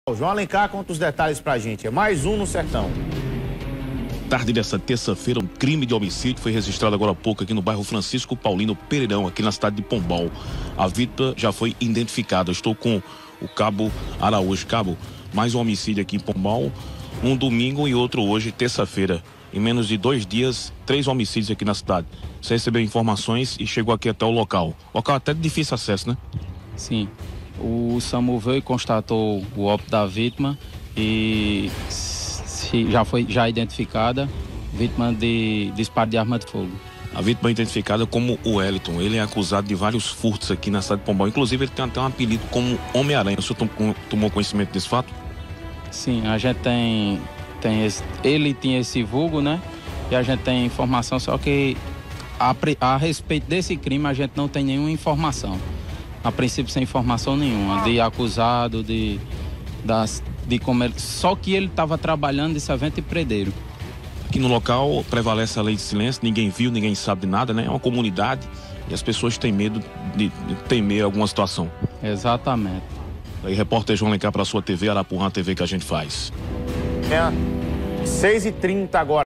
O João Alencar conta os detalhes pra gente. É mais um no Sertão. Tarde dessa terça-feira, um crime de homicídio foi registrado agora há pouco aqui no bairro Francisco Paulino Pereirão, aqui na cidade de Pombal. A vítima já foi identificada. Estou com o Cabo Araújo. Cabo, mais um homicídio aqui em Pombal, um domingo e outro hoje, terça-feira. Em menos de 2 dias, 3 homicídios aqui na cidade. Você recebeu informações e chegou aqui até o local. Local até de difícil acesso, né? Sim. O SAMU veio e constatou o óbito da vítima e já identificada, vítima de disparo de arma de fogo. A vítima é identificada como o Wellington. Ele é acusado de vários furtos aqui na cidade de Pombal. Inclusive, ele tem até um apelido como Homem-Aranha. O senhor tomou conhecimento desse fato? Sim, a gente ele tinha esse vulgo, né? E a gente tem informação, só que a respeito desse crime a gente não tem nenhuma informação. A princípio, sem informação nenhuma, de acusado, de como ele... Só que ele estava trabalhando de servente e predeiro. Aqui no local prevalece a lei de silêncio, ninguém viu, ninguém sabe de nada, né? É uma comunidade e as pessoas têm medo de temer alguma situação. Exatamente. Aí, repórter João Alencar para a sua TV, Arapuã TV que a gente faz. É 6h30 agora.